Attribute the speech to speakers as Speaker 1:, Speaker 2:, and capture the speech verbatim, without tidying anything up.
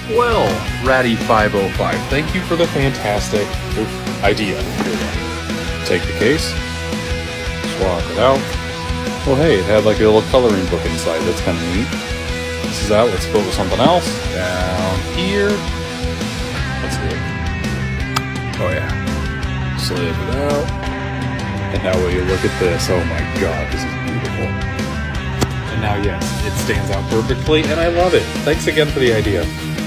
Speaker 1: Well, Ratty five oh five, thank you for the fantastic idea. Take the case, swap it out. Oh hey, it had like a little coloring book inside, that's kind of neat. This is out, let's go with something else. Down here. Let's do it. Oh yeah. Slip it out. And now will you look at this, oh my god, this is beautiful. And now yes, it stands out perfectly, and I love it. Thanks again for the idea.